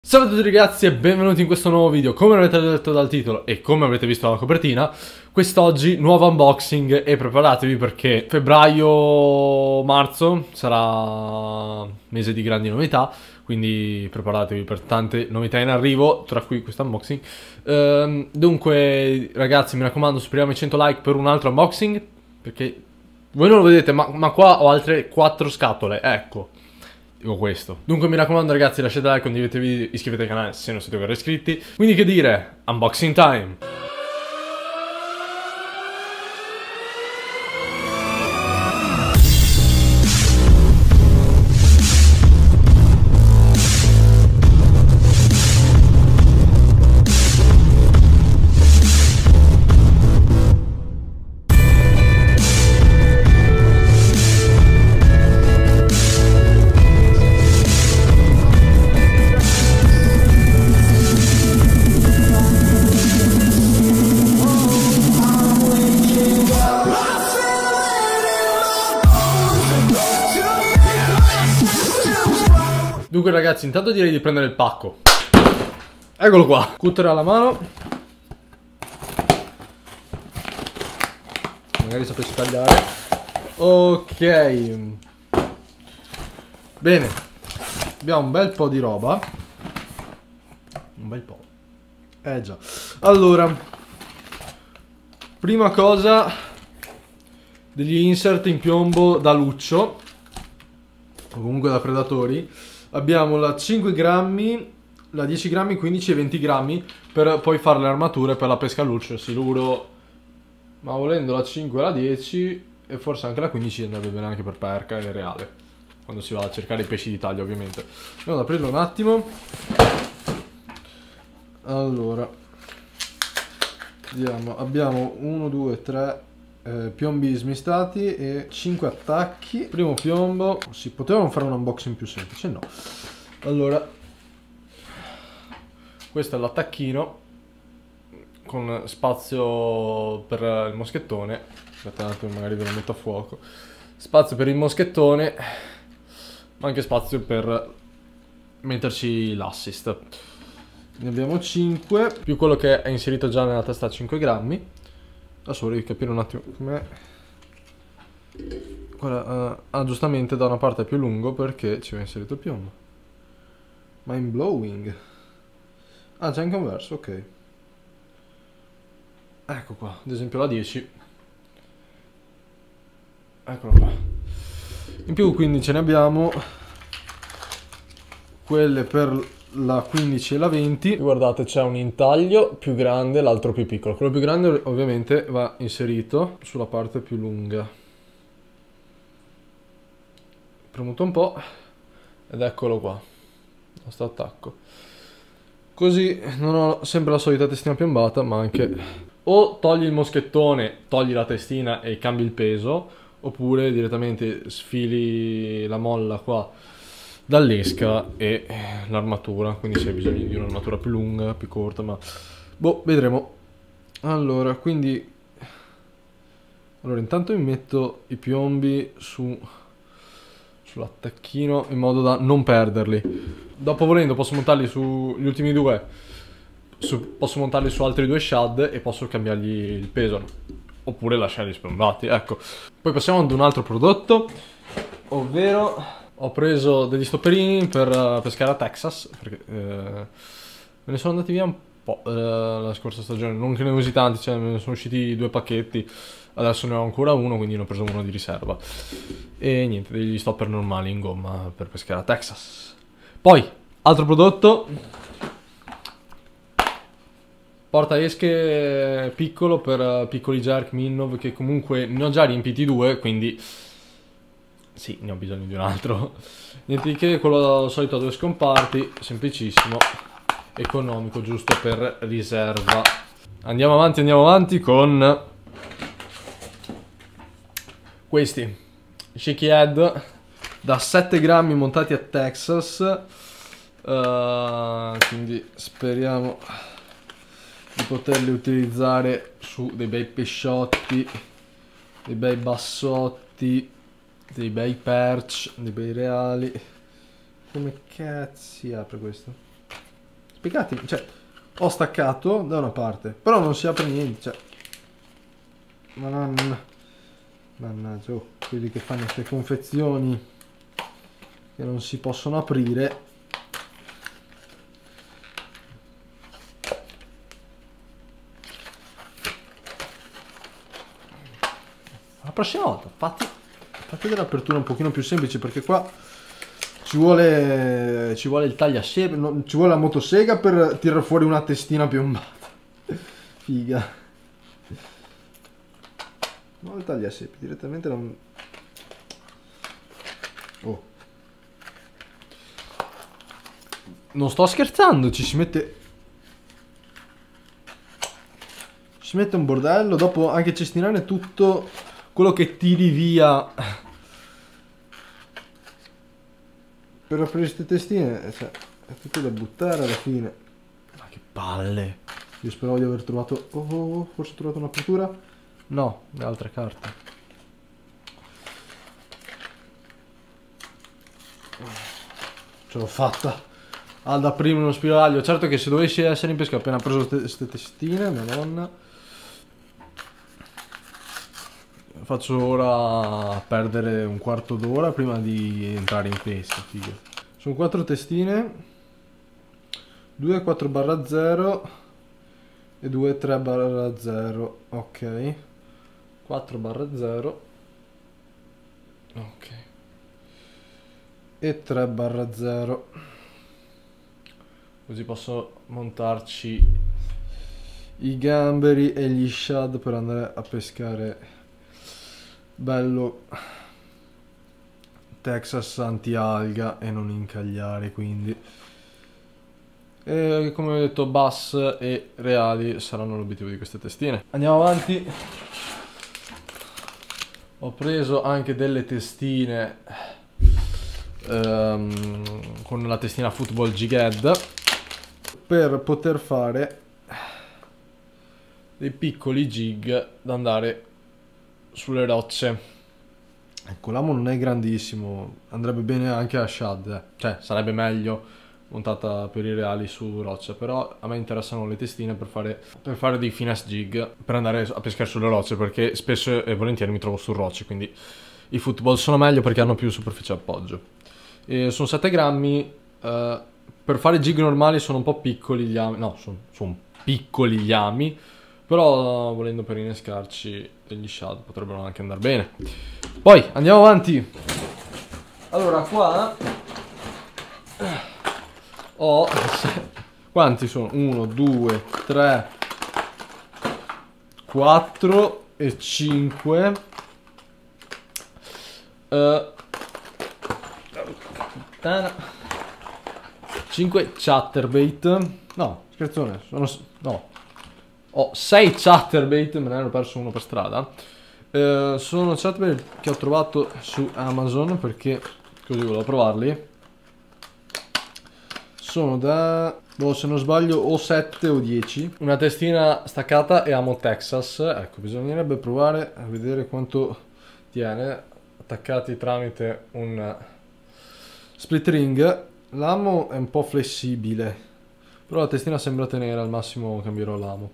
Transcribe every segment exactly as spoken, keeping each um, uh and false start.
Ciao a tutti ragazzi e benvenuti in questo nuovo video. Come avete detto dal titolo e come avrete visto dalla copertina, quest'oggi nuovo unboxing e preparatevi perché febbraio-marzo sarà mese di grandi novità, quindi preparatevi per tante novità in arrivo, tra cui questo unboxing. Ehm, dunque ragazzi, mi raccomando, superiamo i cento like per un altro unboxing, perché voi non lo vedete ma, ma qua ho altre quattro scatole, ecco. Dico questo. Dunque mi raccomando ragazzi, lasciate like, condividete il video, iscrivetevi al canale se non siete ancora iscritti. Quindi che dire, unboxing time! Dunque ragazzi, intanto direi di prendere il pacco. Eccolo qua. Cutter alla mano. Magari sapessi tagliare. Ok. Bene. Abbiamo un bel po' di roba. Un bel po'. Eh già. Allora, prima cosa, degli insert in piombo da luccio, o comunque da predatori. Abbiamo la cinque grammi, la dieci grammi, quindici e venti grammi per poi fare le armature per la pesca a luccio, siluro, ma volendo la cinque e la dieci e forse anche la quindici andrebbe bene anche per perca e reale, quando si va a cercare i pesci di taglio ovviamente. Andiamo ad aprirlo un attimo. Allora, vediamo, abbiamo uno, due, tre Eh, piombi smistati e cinque attacchi. Primo piombo, si potevano fare un unboxing più semplice, no. Allora, questo è l'attacchino con spazio per il moschettone. Aspetta un attimo, magari ve lo metto a fuoco. Spazio per il moschettone, ma anche spazio per metterci l'assist. Ne abbiamo cinque, più quello che è inserito già nella testa a cinque grammi. Adesso vorrei capire un attimo com'è. Guarda, uh, ah, giustamente da una parte è più lungo perché ci va inserito il piombo. Mind blowing. Ah, c'è anche un verso, ok. Ecco qua, ad esempio la dieci. Eccolo qua. In più quindi ce ne abbiamo quelle per la quindici e la venti. Guardate, c'è un intaglio più grande, l'altro più piccolo. Quello più grande ovviamente va inserito sulla parte più lunga. Premuto un po' ed eccolo qua, il nostro attacco. Così non ho sempre la solita testina piombata, ma anche o togli il moschettone, togli la testina e cambi il peso, oppure direttamente sfili la molla qua dall'esca e l'armatura, quindi se hai bisogno di un'armatura più lunga, più corta, ma boh, vedremo. Allora, quindi allora intanto mi metto i piombi su sull'attacchino in modo da non perderli. Dopo, volendo, posso montarli sugli ultimi due, su, posso montarli su altri due shad e posso cambiargli il peso, oppure lasciarli spiombati, ecco. Poi passiamo ad un altro prodotto, ovvero ho preso degli stopperini per uh, pescare a Texas, perché uh, me ne sono andati via un po' uh, la scorsa stagione, non che ne usi tanti, cioè me ne sono usciti due pacchetti, adesso ne ho ancora uno, quindi ne ho preso uno di riserva. E niente, degli stopper normali in gomma per pescare a Texas. Poi, altro prodotto, portaesche piccolo per uh, piccoli jerk Minnov, che comunque ne ho già riempiti due, quindi sì, ne ho bisogno di un altro. Niente di che, quello solito a due scomparti, semplicissimo, economico, giusto per riserva. Andiamo avanti, andiamo avanti con questi shaky head da sette grammi montati a Texas. Uh, quindi speriamo di poterli utilizzare su dei bei pesciotti, dei bei bassotti, dei bei perch, dei bei reali. Come cazzo si apre questo? Spiegati, cioè, ho staccato da una parte, però non si apre niente, cioè. Ma non... Mannaggia, oh, quelli che fanno queste confezioni che non si possono aprire. La prossima volta fatti, fatti delle aperture un pochino più semplici, perché qua ci vuole, ci vuole il tagliasega, no, ci vuole la motosega per tirare fuori una testina piombata. Figa. No, il tagliasega direttamente non... Oh. Non sto scherzando, ci si mette... Ci si mette un bordello, dopo anche cestinare tutto quello che tiri via per aprire queste testine, cioè, è tutto da buttare alla fine. Ma che palle. Io speravo di aver trovato... Oh, oh, oh, forse ho trovato un'apertura? No, le altre carte. Ce l'ho fatta ad aprire uno spiraglio. Certo che se dovessi essere in pesca, ho appena preso queste testine, madonna. Faccio ora perdere un quarto d'ora prima di entrare in pesca, figa. Sono quattro testine, due quattro barra zero e due tre barra zero. Ok, quattro barra zero, ok, e tre barra zero. Così posso montarci i gamberi e gli shad per andare a pescare bello Texas anti-alga e non incagliare, quindi. E come ho detto, bass e reali saranno l'obiettivo di queste testine. Andiamo avanti. Ho preso anche delle testine um, con la testina Football Jig per poter fare dei piccoli jig da andare sulle rocce. Ecco, l'amo non è grandissimo, andrebbe bene anche a shad, eh. Cioè sarebbe meglio montata per i reali su roccia, però a me interessano le testine per fare, per fare dei finesse jig, per andare a pescare sulle rocce, perché spesso e volentieri mi trovo su rocce, quindi i football sono meglio perché hanno più superficie appoggio. E sono sette grammi, eh, per fare jig normali sono un po' piccoli gli ami, no, sono, sono piccoli gli ami, però volendo per innescarci degli shad potrebbero anche andare bene. Poi andiamo avanti. Allora qua ho quanti sono? uno, due, tre, quattro e cinque. uh, cinque chatterbait. No, scherzone, sono no. Ho sei chatterbait, me ne ero perso uno per strada. Uh, sono chatterbait che ho trovato su Amazon perché così volevo provarli. Sono da, boh, se non sbaglio, o sette o dieci. Una testina staccata e amo Texas. Ecco, bisognerebbe provare a vedere quanto tiene. Attaccati tramite un split ring. L'amo è un po' flessibile, però la testina sembra tenere, al massimo cambierò l'amo.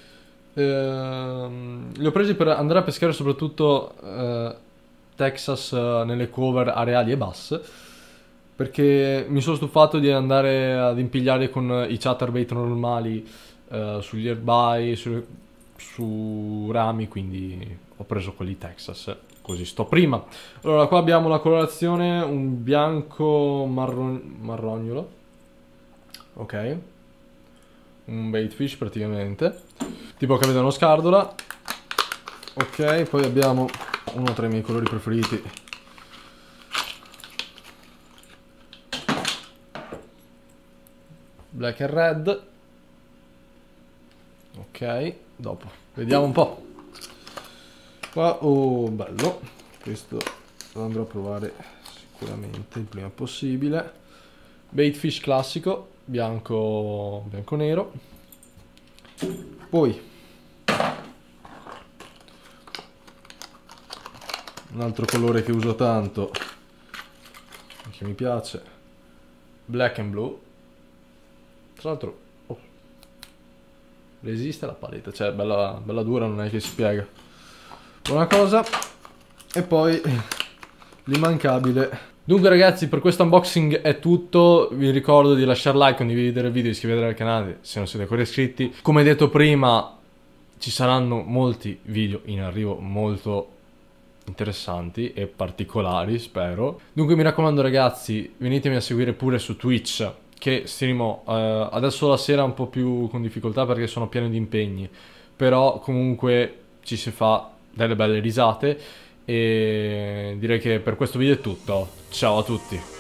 Ehm, li ho presi per andare a pescare soprattutto eh, Texas eh, nelle cover areali e basse, perché mi sono stufato di andare ad impigliare con i chatterbait normali eh, sugli airby, su, su rami, quindi ho preso quelli Texas, così sto prima. Allora qua abbiamo la colorazione, un bianco marron marrognolo, ok, un bait fish praticamente, tipo che vedono scardola, ok. Poi abbiamo uno tra i miei colori preferiti, black and red, ok. Dopo vediamo un po' qua. Oh, bello, questo lo andrò a provare sicuramente il prima possibile. Bait fish classico, bianco bianco nero. Poi un altro colore che uso tanto, che mi piace, black and blue. Tra l'altro, oh, resiste la paletta, cioè bella, bella dura, non è che si piega. Buona cosa. E poi l'immancabile. Dunque ragazzi, per questo unboxing è tutto. Vi ricordo di lasciare like, condividere il video, iscrivetevi al canale se non siete ancora iscritti. Come detto prima, ci saranno molti video in arrivo molto interessanti e particolari, spero. Dunque mi raccomando ragazzi, venitemi a seguire pure su Twitch, che streamo eh, adesso la sera un po' più con difficoltà perché sono pieno di impegni, però comunque ci si fa delle belle risate. E direi che per questo video è tutto. Ciao a tutti.